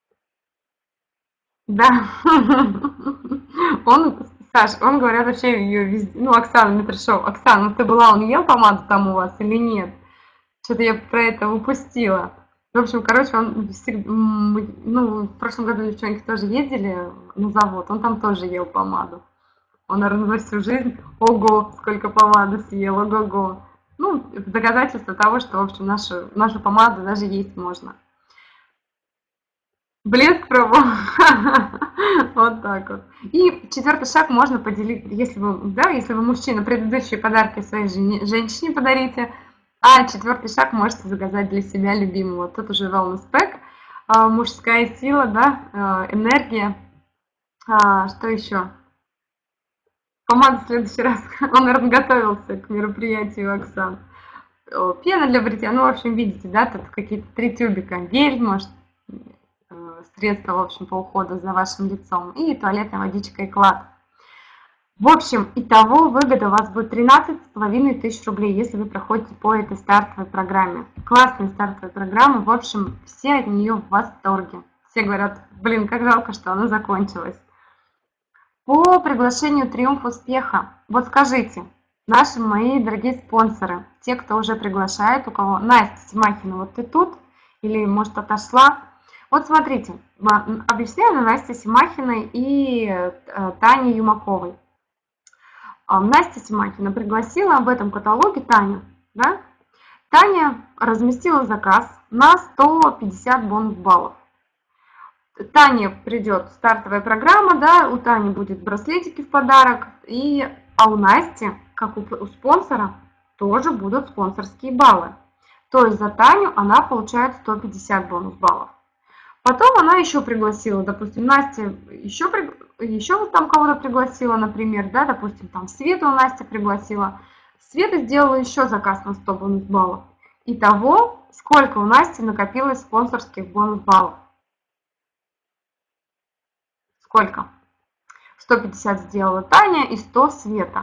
Да. Саш, он, говорят, вообще ее везде... Ну, Оксана Митрашова. Оксана, ты была, он ел помаду там у вас или нет? Что-то я про это упустила. В общем, короче, он всегда... Ну, в прошлом году девчонки тоже ездили на завод, он там тоже ел помаду. Он, наверное, за всю жизнь, ого, сколько помады съел, ого-го. Ну, это доказательство того, что, в общем, нашу помаду даже есть можно. Блеск пробовал. Вот так вот. И четвертый шаг можно поделить, если вы мужчина, предыдущие подарки своей женщине подарите, а четвертый шаг можете заказать для себя любимого. Тут уже Wellness Pack, мужская сила, да, энергия. Что еще? Помада в следующий раз. Он, наверное, готовился к мероприятию Оксан. Пена для бритья. Ну, в общем, видите, да, тут какие-то 3 тюбика. Гель, может, средства, в общем, по уходу за вашим лицом. И туалетная водичка и клад. В общем, итого выгода у вас будет 13 500 рублей, если вы проходите по этой стартовой программе. Классная стартовая программа. В общем, все от нее в восторге. Все говорят, блин, как жалко, что она закончилась. По приглашению «Триумф успеха». Вот скажите, наши мои дорогие спонсоры, те, кто уже приглашает, у кого... Настя Семахина, вот ты тут? Или, может, отошла? Вот смотрите, объясняю на Насте Семахиной и Тане Юмаковой. Настя Семахина пригласила об этом каталоге Таню да? Таня разместила заказ на 150 бонус баллов. Тане придет стартовая программа, да, у Тани будет браслетики в подарок, а у Насти, как у спонсора, тоже будут спонсорские баллы. То есть за Таню она получает 150 бонус баллов. Потом она еще пригласила, допустим, Настя еще там кого-то пригласила, например, да, допустим, там Свету Настя пригласила. Света сделала еще заказ на 100 бонус баллов. Итого, сколько у Насти накопилось спонсорских бонус баллов? Сколько? 150 сделала Таня и 100 Света.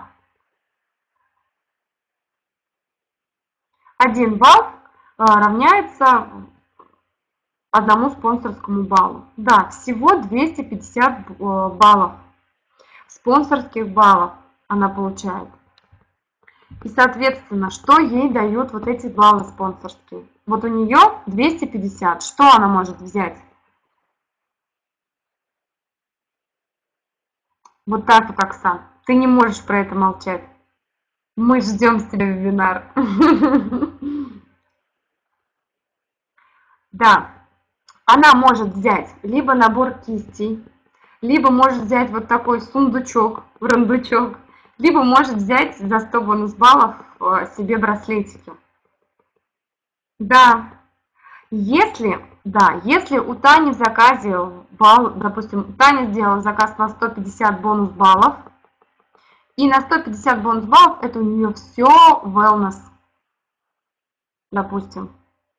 1 балл равняется одному спонсорскому баллу. Да, всего 250 баллов. Спонсорских баллов она получает. И, соответственно, что ей дают вот эти баллы спонсорские? Вот у нее 250. Что она может взять? Вот так вот, Оксан. Ты не можешь про это молчать. Мы ждем с тебя вебинар. Да, она может взять либо набор кистей, либо может взять вот такой сундучок, рандучок, либо может взять за 100 бонус баллов себе браслетики. Да, если у Тани в заказе балл, допустим, Таня сделала заказ на 150 бонус баллов, и на 150 бонус баллов это у нее все wellness, допустим.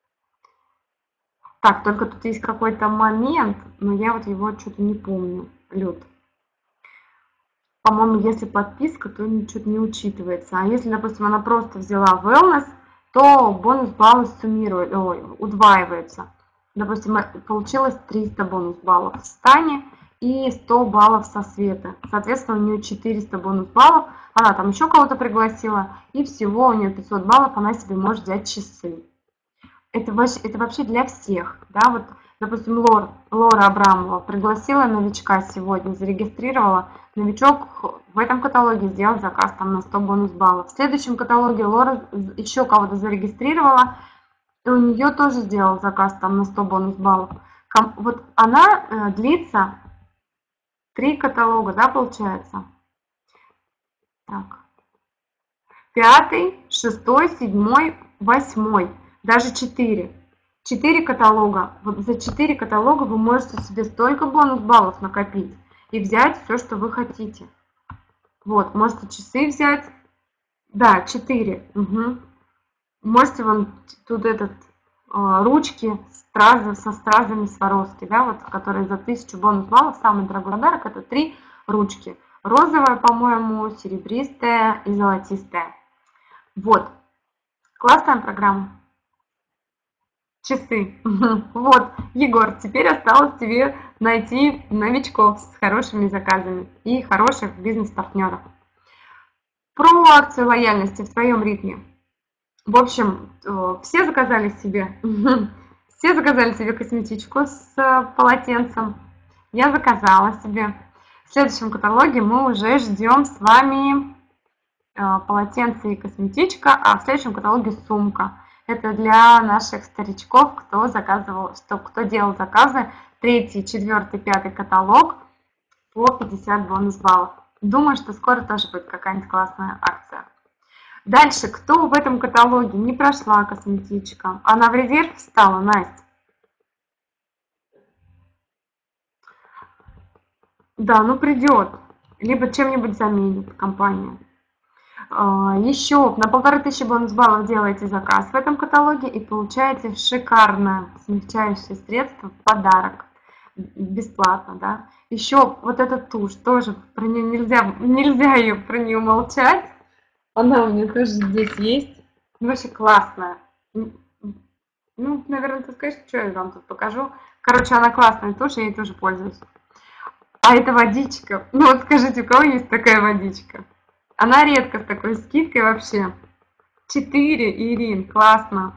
Так, только тут есть какой-то момент, но я вот его что-то не помню, Люд. По-моему, если подписка, то что-то не учитывается. А если, допустим, она просто взяла wellness, то бонус баллы удваивается. Допустим, получилось 300 бонус баллов с Тани и 100 баллов со Светы. Соответственно, у нее 400 бонус баллов. Она там еще кого-то пригласила, и всего у нее 500 баллов, она себе может взять часы. Это вообще для всех. Да? Вот, допустим, Лора Абрамова пригласила новичка сегодня, зарегистрировала. Новичок в этом каталоге сделал заказ там на 100 бонус баллов. В следующем каталоге Лора еще кого-то зарегистрировала, и у нее тоже сделал заказ там на 100 бонус баллов. Вот она длится 3 каталога, да, получается? Так. 5, 6, 7, 8. Даже 4. 4 каталога. Вот за 4 каталога вы можете себе столько бонус баллов накопить и взять все, что вы хотите. Вот, можете часы взять. Да, 4. Угу. Можете вон тут ручки со стразами Сваровски, да, вот, которые за 1000 бонус баллов. Самый дорогой подарок — это 3 ручки. Розовая, по-моему, серебристая и золотистая. Вот. Классная программа. Часы. Вот, Егор, теперь осталось тебе найти новичков с хорошими заказами и хороших бизнес-партнеров. Про акцию лояльности в своем ритме. В общем, все заказали себе косметичку с полотенцем. Я заказала себе. В следующем каталоге мы уже ждем с вами полотенце и косметичка, а в следующем каталоге сумка. Это для наших старичков, кто делал заказы 3, 4, 5 каталог по 50 бонус баллов. Думаю, что скоро тоже будет какая-нибудь классная акция. Дальше, кто в этом каталоге не прошла косметичка? Она в резерв встала, Настя? Да, ну придет. Либо чем-нибудь заменит компания. Еще на 1500 бонус баллов делаете заказ в этом каталоге и получаете шикарное смягчающее средство в подарок. Бесплатно, да. Еще вот эта тушь, тоже про нее нельзя про нее молчать. Она у меня тоже здесь есть. Вообще классная. Ну, наверное, ты скажешь, что я вам тут покажу. Короче, она классная тушь, я ей тоже пользуюсь. А это водичка. Ну вот скажите, у кого есть такая водичка? Она редко с такой скидкой вообще. 4, Ирин, классно.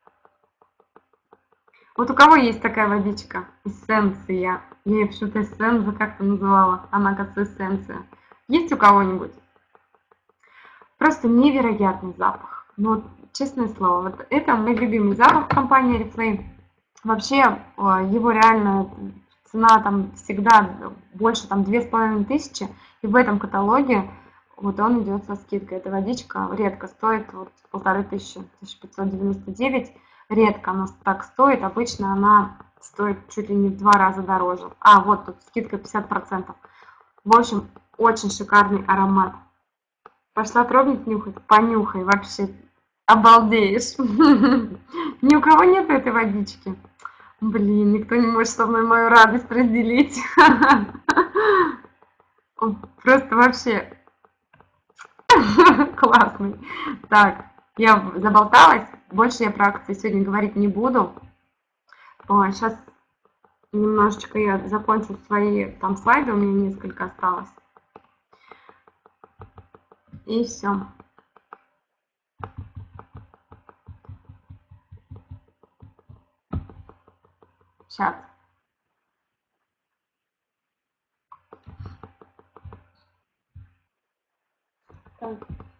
Вот у кого есть такая водичка? Эссенция. Я ее почему-то эссенция как-то называла. Она, кажется, эссенция. Есть у кого-нибудь? Просто невероятный запах. Ну, честное слово. Вот это мой любимый запах компании Oriflame. Вообще его реально цена там всегда больше там 2500, и в этом каталоге вот он идет со скидкой. Эта водичка редко стоит вот 1500, 1599. Редко она так стоит, обычно она стоит чуть ли не в 2 раза дороже. А, вот тут скидка 50%. В общем, очень шикарный аромат. Пошла пробник нюхать? Понюхай, вообще обалдеешь. Ни у кого нет этой водички. Блин, никто не может со мной мою радость разделить. Просто вообще классный. Так, я заболталась. Больше я про акции сегодня говорить не буду. Сейчас немножечко я закончу свои там слайды, у меня несколько осталось. И все. Сейчас. Так.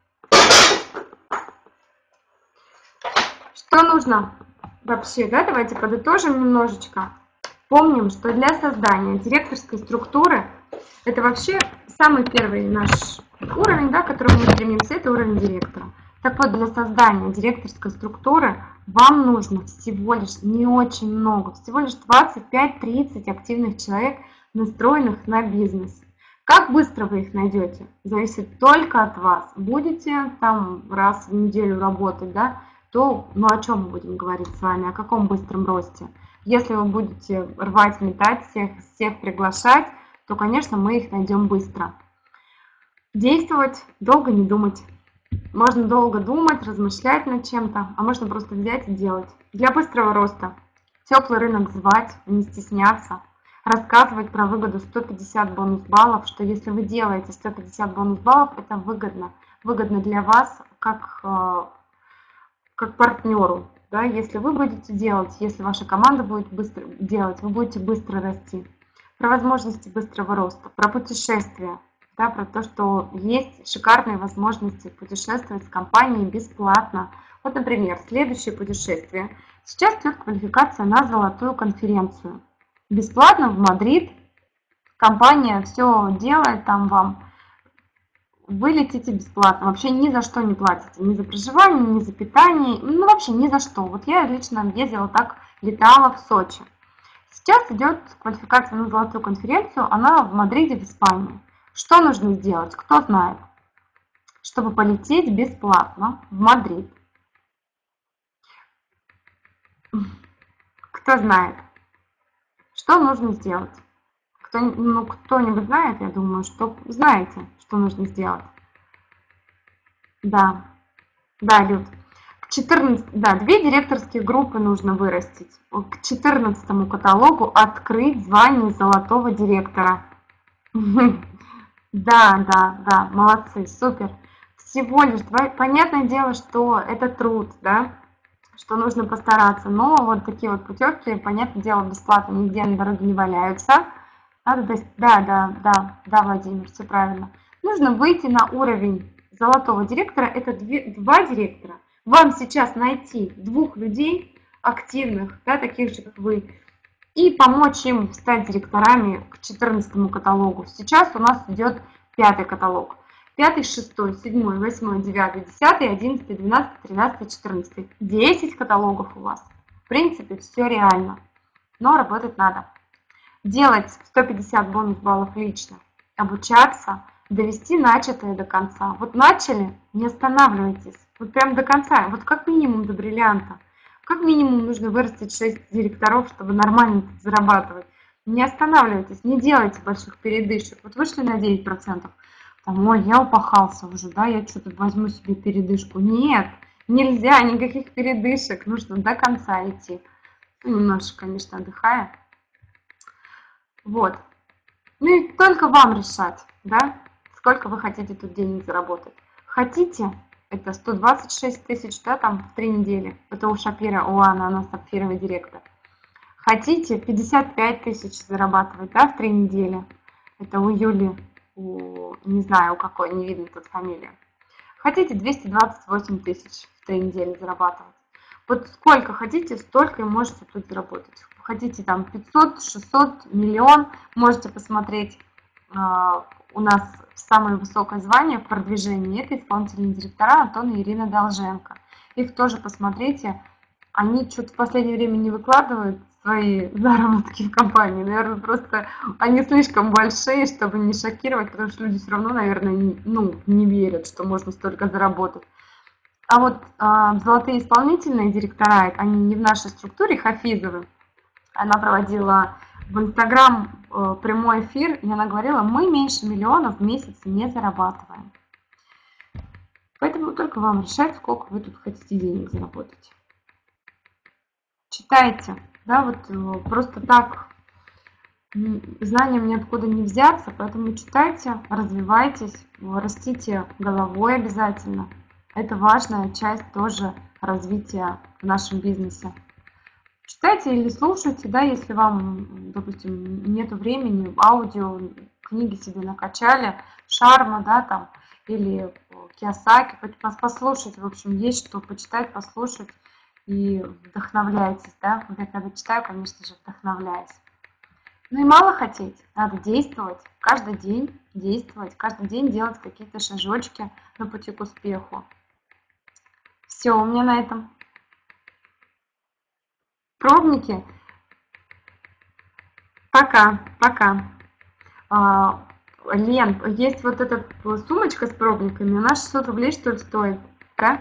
Что нужно вообще, да? Давайте подытожим немножечко. Помним, что для создания директорской структуры, это вообще самый первый наш уровень, да, к которому мы стремимся, это уровень директора. Так вот, для создания директорской структуры вам нужно всего лишь, не очень много, всего лишь 25-30 активных человек, настроенных на бизнес. Как быстро вы их найдете, зависит только от вас. Будете там раз в неделю работать, да, то ну о чем мы будем говорить с вами, о каком быстром росте? Если вы будете рвать, метать, всех приглашать, то, конечно, мы их найдем быстро. Действовать, долго не думать. Можно долго думать, размышлять над чем-то, а можно просто взять и делать. Для быстрого роста теплый рынок звать, не стесняться, рассказывать про выгоду 150 бонус-баллов, что если вы делаете 150 бонус-баллов, это выгодно. Выгодно для вас как партнеру. Да? Если вы будете делать, если ваша команда будет быстро делать, вы будете быстро расти. Про возможности быстрого роста, про путешествия, да, про то, что есть шикарные возможности путешествовать с компанией бесплатно. Вот, например, следующее путешествие. Сейчас идет квалификация на золотую конференцию. Бесплатно в Мадрид. Компания все делает там вам. Вы летите бесплатно, вообще ни за что не платите, ни за проживание, ни за питание, ну вообще ни за что. Вот я лично ездила так, летала в Сочи. Сейчас идет квалификация на золотую конференцию, она в Мадриде, в Испании. Что нужно сделать, кто знает, чтобы полететь бесплатно в Мадрид? Кто знает, что нужно сделать? Кто-нибудь знает, я думаю, что знаете, что нужно сделать. Да, Люд. К 14, да, 2 директорские группы нужно вырастить. К 14 каталогу открыть звание золотого директора. Да, молодцы, супер. Всего лишь, понятное дело, что это труд, да, что нужно постараться, но вот такие вот путевки, понятное дело, бесплатно нигде на дороге не валяются. Да, Владимир, все правильно. Нужно выйти на уровень золотого директора, это 2 директора. Вам сейчас найти 2 людей активных, да, таких же, как вы, и помочь им стать директорами к 14 каталогу. Сейчас у нас идет 5 каталог. 5, 6, 7, 8, 9, 10, 11, 12, 13, 14. 10 каталогов у вас. В принципе, все реально. Но работать надо. Делать 150 бонус-баллов лично. Обучаться, довести начатое до конца. Вот начали, не останавливайтесь. Вот прям до конца. Вот как минимум до бриллианта. Как минимум нужно вырастить 6 директоров, чтобы нормально зарабатывать. Не останавливайтесь, не делайте больших передышек. Вот вышли на 9%. Там, ой, я упахался уже, да, я что-то возьму себе передышку. Нет, нельзя, никаких передышек. Нужно до конца идти. Ну, немножечко, конечно, отдыхая. Вот. Ну и только вам решать, да, сколько вы хотите тут денег заработать. Хотите, это 126 тысяч, да, там в 3 недели. Это у Шапира, у Анны, она сапфировый директор. Хотите 55 тысяч зарабатывать, да, в 3 недели. Это у Юли, не знаю у какой, не видно тут фамилия. Хотите 228 тысяч 3 недели зарабатывать. Вот сколько хотите, столько и можете тут заработать. Хотите там 500, 600, миллион, можете посмотреть у нас самое высокое звание в продвижении. Это исполнительные директора Антон и Ирина Долженко. Их тоже посмотрите. Они что-то в последнее время не выкладывают свои заработки в компании. Наверное, просто они слишком большие, чтобы не шокировать, потому что люди все равно, наверное, не верят, что можно столько заработать. А вот золотые исполнительные директора, они не в нашей структуре, Хафизовы. Она проводила в Инстаграм прямой эфир, и она говорила, мы меньше миллиона в месяц не зарабатываем. Поэтому только вам решать, сколько вы тут хотите денег заработать. Читайте, да, вот просто так знаниям ниоткуда не взяться, поэтому читайте, развивайтесь, растите головой обязательно. Это важная часть тоже развития в нашем бизнесе. Читайте или слушайте, да, если вам, допустим, нету времени, аудио, книги себе накачали, Шарма, да, там, или Кийосаки, послушать, в общем, есть что почитать, послушать и вдохновляйтесь, да, я когда читаю, конечно же, вдохновляюсь. Ну и мало хотеть, надо действовать, каждый день действовать, каждый день делать какие-то шажочки на пути к успеху. Все, у меня на этом. Пробники. Пока. Лен, есть вот эта сумочка с пробниками, она 600 рублей, что ли, стоит, да?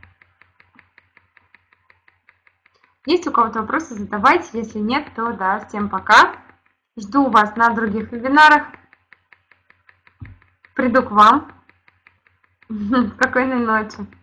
Есть у кого-то вопросы, задавайте, если нет, то да, всем пока. Жду вас на других вебинарах. Приду к вам. Спокойной ночи.